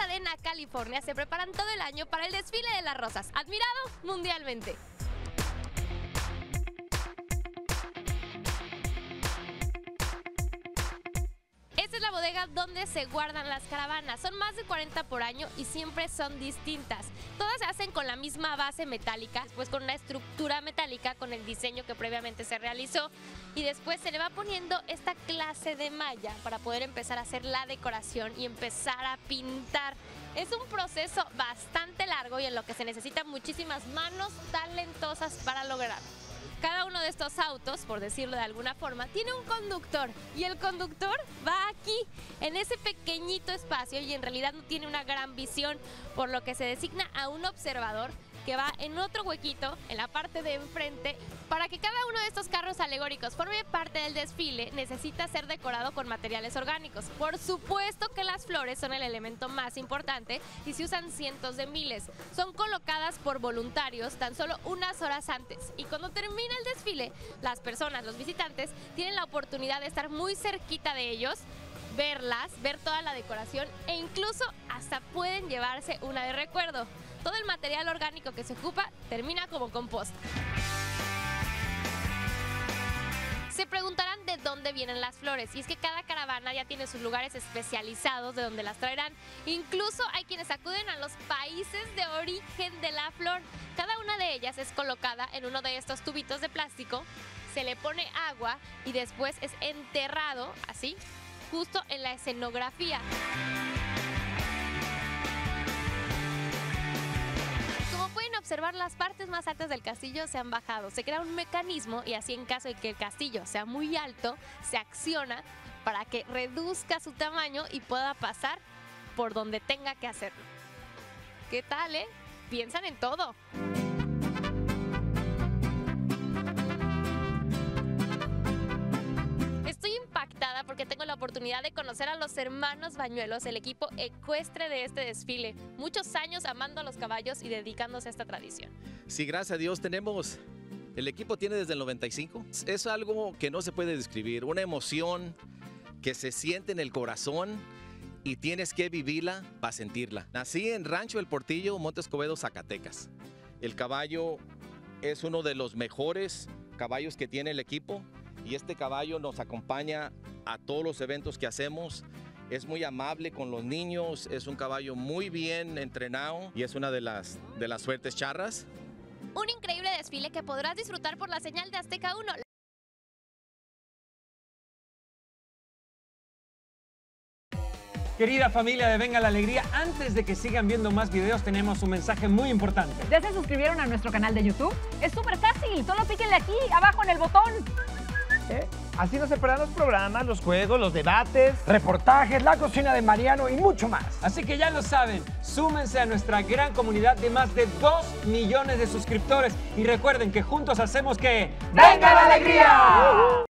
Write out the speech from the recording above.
Pasadena, California, se preparan todo el año para el desfile de las rosas, admirado mundialmente. Esta es la bodega donde se guardan las caravanas. Son más de 40 por año y siempre son distintas. Todas se hacen con la misma base metálica, después con una estructura metálica con el diseño que previamente se realizó, y después se le va poniendo esta clase de malla para poder empezar a hacer la decoración y empezar a pintar. Es un proceso bastante largo y en lo que se necesitan muchísimas manos talentosas para lograrlo. Cada uno de estos autos, por decirlo de alguna forma, tiene un conductor, y el conductor va aquí, en ese pequeñito espacio, y en realidad no tiene una gran visión, por lo que se designa a un observador que va en otro huequito, en la parte de enfrente. Para que cada uno de estos carros alegóricos forme parte del desfile, necesita ser decorado con materiales orgánicos. Por supuesto que las flores son el elemento más importante y se usan cientos de miles. Son colocadas por voluntarios tan solo unas horas antes. Y cuando termina el desfile, las personas, los visitantes, tienen la oportunidad de estar muy cerquita de ellos, verlas, ver toda la decoración e incluso hasta pueden llevarse una de recuerdo. Todo el material orgánico que se ocupa termina como composta. Se preguntarán de dónde vienen las flores, y es que cada caravana ya tiene sus lugares especializados de donde las traerán. Incluso hay quienes acuden a los países de origen de la flor. Cada una de ellas es colocada en uno de estos tubitos de plástico, se le pone agua y después es enterrado así, justo en la escenografía. Observar, las partes más altas del castillo se han bajado. Se crea un mecanismo y así, en caso de que el castillo sea muy alto, se acciona para que reduzca su tamaño y pueda pasar por donde tenga que hacerlo. ¿Qué tal, Piensan en todo. Estoy impactada porque tengo la oportunidad de conocer a los hermanos Bañuelos, el equipo ecuestre de este desfile. Muchos años amando a los caballos y dedicándose a esta tradición. Sí, gracias a Dios tenemos, el equipo tiene desde el 95. Es algo que no se puede describir, una emoción que se siente en el corazón y tienes que vivirla para sentirla. Nací en Rancho El Portillo, Monte Escobedo, Zacatecas. El caballo es uno de los mejores caballos que tiene el equipo. Y este caballo nos acompaña a todos los eventos que hacemos. Es muy amable con los niños, es un caballo muy bien entrenado y es una de las suertes charras. Un increíble desfile que podrás disfrutar por la señal de Azteca 1. Querida familia de Venga la Alegría, antes de que sigan viendo más videos, tenemos un mensaje muy importante. ¿Ya se suscribieron a nuestro canal de YouTube? Es súper fácil, solo píquenle aquí, abajo en el botón. Así no se perderán los programas, los juegos, los debates, reportajes, la cocina de Mariano y mucho más. Así que ya lo saben, súmense a nuestra gran comunidad de más de 2 millones de suscriptores y recuerden que juntos hacemos que... ¡Venga la Alegría!